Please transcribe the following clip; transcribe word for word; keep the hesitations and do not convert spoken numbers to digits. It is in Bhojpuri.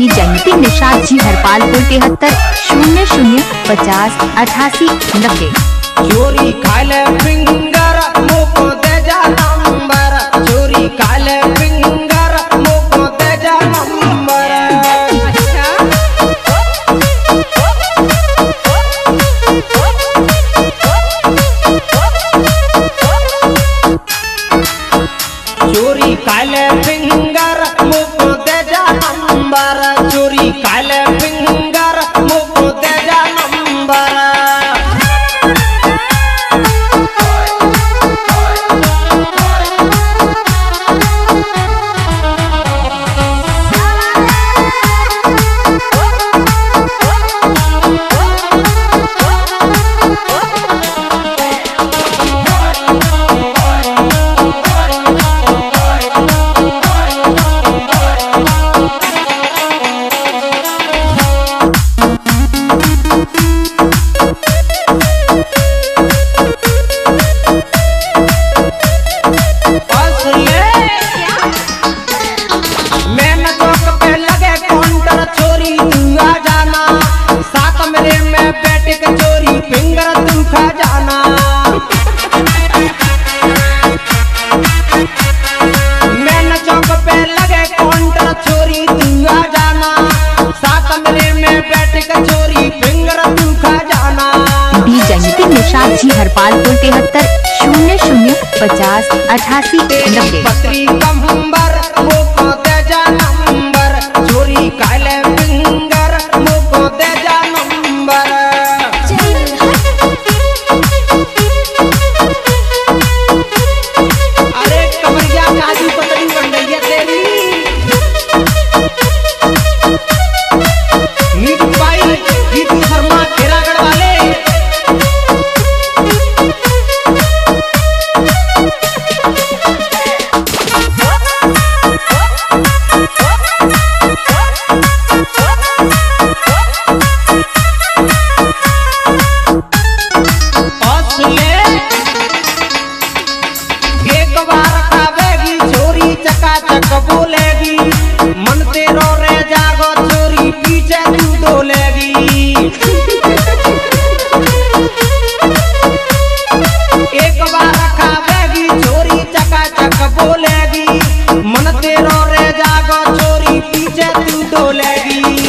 डी जयंती निषाद जी हरपालपुर तिहत्तर शून्य शून्य पचास अठासी नब्बे। चोरी खाले फिंगर मुको दे जा नंबर, चोरी खाले फिंगर मुको दे जा नंबर। चोरी खाले फिंगर मुको दे जा नंबर, चोरी खाले फिंगर मुको दे जा नंबर। चोरी फिंगर तू खा जाना, मैन चौक पे लगे काउंटर चोरी तू आ जाना, साथ मेरे में बैठ के चोरी फिंगर तू खा जाना। डी जयंती निषाद जी हरपालपुर तिहत्तर शून्य शून्य पचास अठासी नब्बे। पत्री कंबर मुको दे जा नंबर, चोरी काले फिंगर मुको दे जा नंबर। चकाचक बोलेगी मन तेरो रे जागो चोरी पीछे तू डोलेगी। एक बार खावेगी चोरी चकाचक बोलेगी मन तेरो रे जागो चोरी पीछे तू डोलेगी।